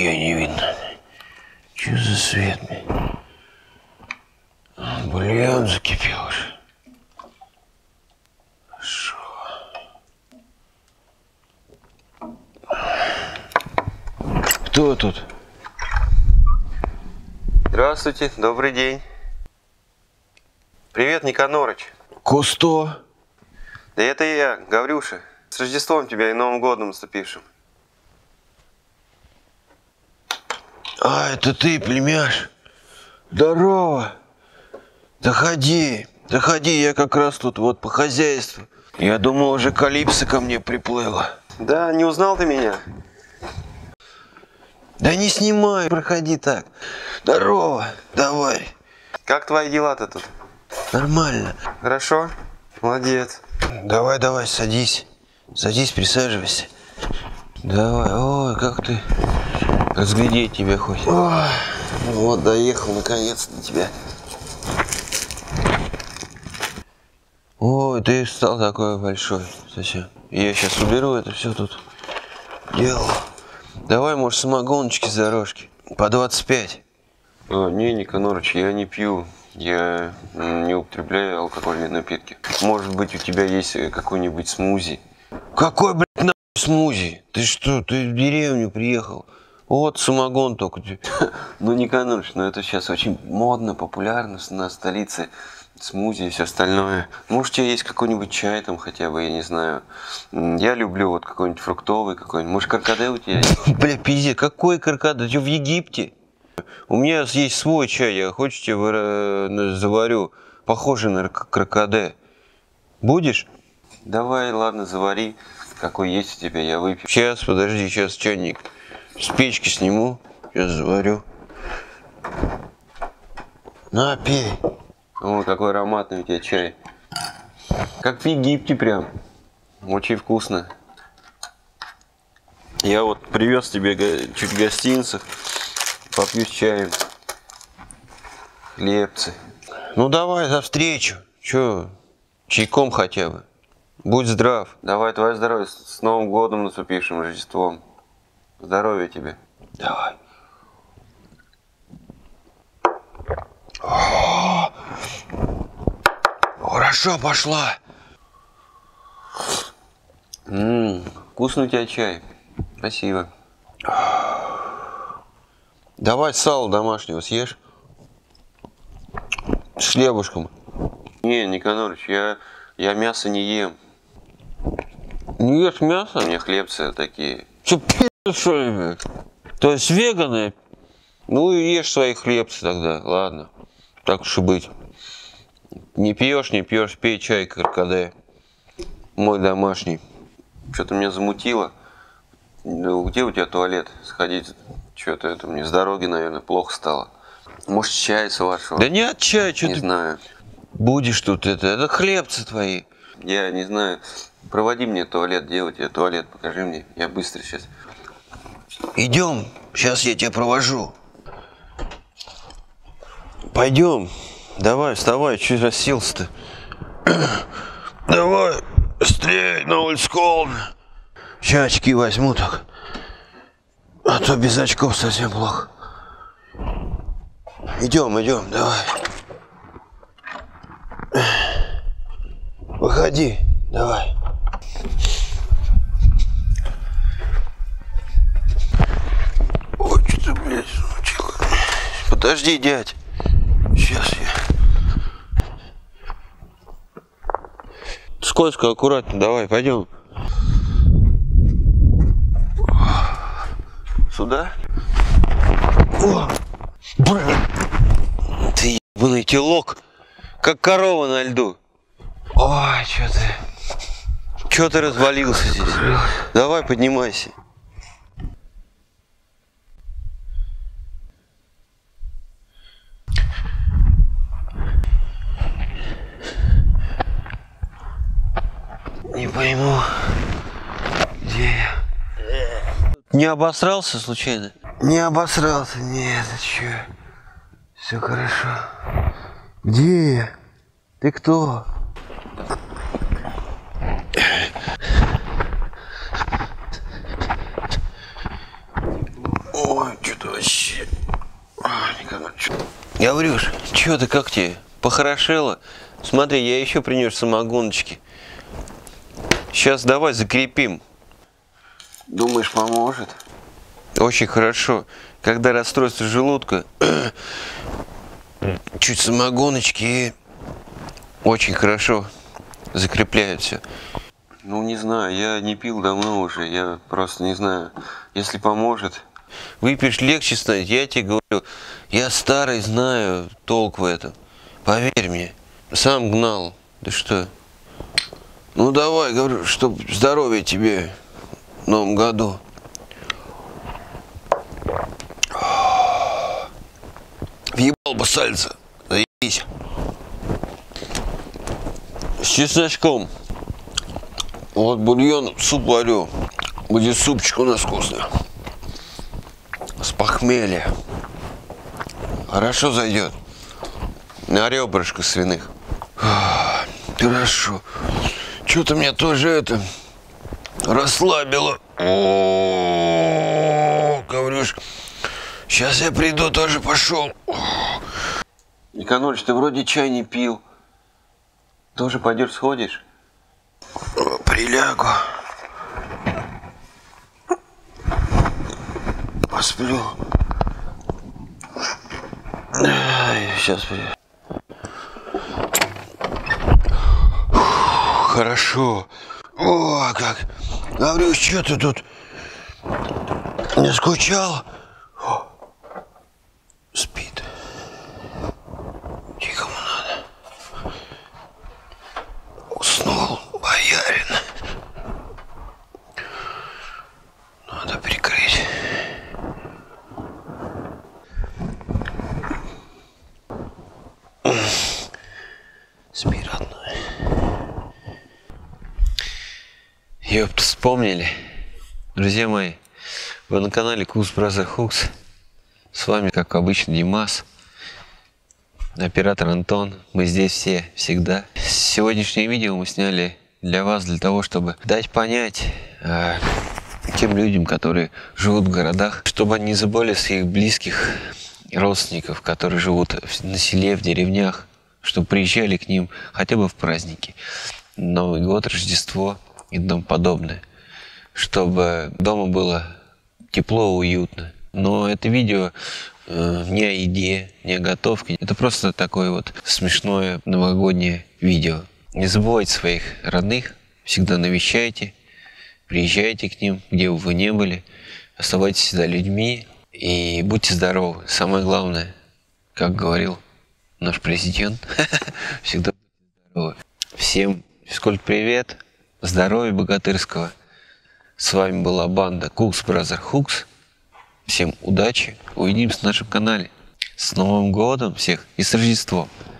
нихуя не видно. Че за свет? Бульон закипел уже. Хорошо. Кто тут? Здравствуйте, добрый день. Привет, Никанорыч. Кусто? Да это я, Гаврюша. С Рождеством тебя и Новым годом наступившим. А, это ты, племяш? Здорово. Заходи, заходи, я как раз тут вот по хозяйству. Я думал, уже Калипсо ко мне приплыла. Да, не узнал ты меня? Да не снимай, проходи так. Здорово, давай. Как твои дела-то тут? Нормально. Хорошо? Молодец. Давай, давай, садись. Садись, присаживайся. Давай, ой, как ты. Разглядеть тебя хоть. Ой, ну вот, доехал наконец-то до тебя. Ой, ты стал такой большой совсем. Я сейчас уберу это все тут. Дело. Давай, может, самогоночки с дорожки. По 25. Не, Никанорыч, я не пью. Я не употребляю алкогольные напитки. Может быть, у тебя есть какой-нибудь смузи? Какой, блядь, нахуй смузи? Ты что, ты в деревню приехал? Вот самогон только. Ну, Никанорыч, но это сейчас очень модно, популярно на столице. Смузи и все остальное. Может, у тебя есть какой-нибудь чай там хотя бы, я не знаю. Я люблю вот какой-нибудь фруктовый какой-нибудь. Может, каркаде у тебя есть? Бля, пиздец, какой каркаде? Ты в Египте? У меня есть свой чай, я хочешь тебе заварю. Похоже на каркаде. Будешь? Давай, ладно, завари. Какой есть у тебя, я выпью. Сейчас, подожди, сейчас чайник с печки сниму. Сейчас заварю. На, пей. О, какой ароматный у тебя чай. Как в Египте прям. Очень вкусно. Я вот привез тебе чуть гостинцев. Попью с чаем. Хлебцы. Ну давай, за встречу. Че, чайком хотя бы. Будь здрав. Давай, твое здоровье. С Новым годом наступившим, Рождеством. Здоровья тебе. Давай. Хорошо пошла. Вкусный у тебя чай. Спасибо. Давай сало домашнего съешь. С хлебушком. Не, Никанорыч, я мясо не ем. Не ешь мясо? У меня хлебцы такие. Че, пи***, что ли, блядь? То есть веганы? Ну и ешь свои хлебцы тогда, ладно. Так уж и быть. Не пьешь, пей чай каркаде. Мой домашний. Что-то меня замутило. Ну, где у тебя туалет? Сходить. Что-то это мне с дороги, наверное, плохо стало. Может, чай с вашего? Да не от чая, что не ты знаю. будешь тут это хлебцы твои. Я не знаю. Проводи мне туалет, делай тебе туалет, покажи мне. Я быстро сейчас. Идем, сейчас я тебя провожу. Пойдем. Давай, вставай, чуть расселся-то. Давай, быстрее, на улице холодно. Сейчас очки возьму так. А то без очков совсем плохо. Идем, давай. Выходи, давай. Ой, что-то, блядь, замучило. Подожди, дядь. Сейчас я. Скользко, аккуратно, давай, пойдем. Сюда? О, блин. Ты ебаный телок, как корова на льду. Ой, что ты развалился здесь? Давай, поднимайся. Не пойму, где я? Не обосрался случайно? Не обосрался, нет, ты чё? Все хорошо. Где я? Ты кто? Ой. Гаврюш, чё ты, как тебе? Похорошело? Смотри, я еще принес самогоночки. Сейчас давай закрепим. Думаешь, поможет? Очень хорошо. Когда расстройство желудка, чуть самогоночки и очень хорошо закрепляют все. Ну, не знаю, я не пил давно уже, я просто не знаю. Если поможет... Выпьешь, легче станет, я тебе говорю. Я старый, знаю толк в этом. Поверь мне. Сам гнал. Да что? Ну давай, говорю, чтоб здоровья тебе в новом году. Въебал бы сальца. Заебись. С чесночком. Вот бульон, суп варю. Будет супчик у нас вкусный. С похмелья. Хорошо зайдет. На ребрышко свиных. Хорошо. Что-то меня тоже это расслабило. О, Гаврюш, сейчас я приду, тоже пошел. Никонольевич, ты вроде чай не пил. Тоже пойдешь сходишь? Прилягу. Посплю. Сейчас. Хорошо. О, как. Гаврюш, что ты тут? Не скучал? Спит. Тихо надо. Уснул боярин. Надо прикрыть. Спи, родной. Ёпта, вспомнили. Друзья мои, вы на канале Cooks Brother Hooks. С вами, как обычно, Димас, оператор Антон. Мы здесь все, всегда. Сегодняшнее видео мы сняли для вас, для того, чтобы дать понять тем людям, которые живут в городах, чтобы они не забыли своих близких родственников, которые живут на селе, в деревнях, чтобы приезжали к ним хотя бы в праздники. Новый год, Рождество и тому подобное. Чтобы дома было тепло, уютно. Но это видео не о еде, не о готовке. Это просто такое вот смешное новогоднее видео. Не забывайте своих родных, всегда навещайте, приезжайте к ним, где бы вы ни были. Оставайтесь всегда людьми и будьте здоровы. Самое главное, как говорил наш президент, всегда будьте здоровы. Всем физкульт привет, здоровья богатырского. С вами была банда Cooks Brother Hooks. Всем удачи, увидимся на нашем канале. С Новым годом всех и с Рождеством!